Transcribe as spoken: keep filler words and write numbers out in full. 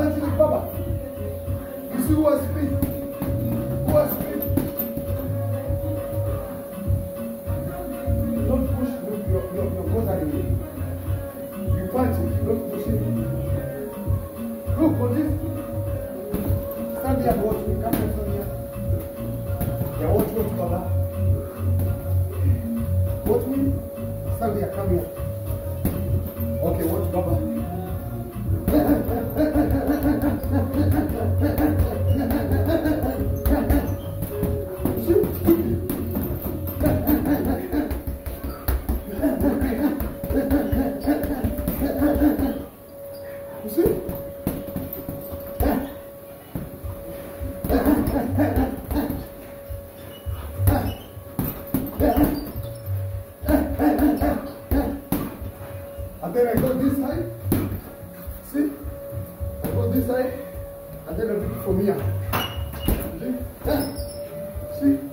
punching with Baba. You see who has speed? Who has speed? Don't push your, your, your, your brother away. You punch it, don't push it. Look for this. Stand here and watch me. Come here, stand here. Yeah, watch, watch, Baba. Watch me. Stand here, come here. Okay, watch Baba. You see? And then I go this side. See? I go this side. And then I do it from here. See? See?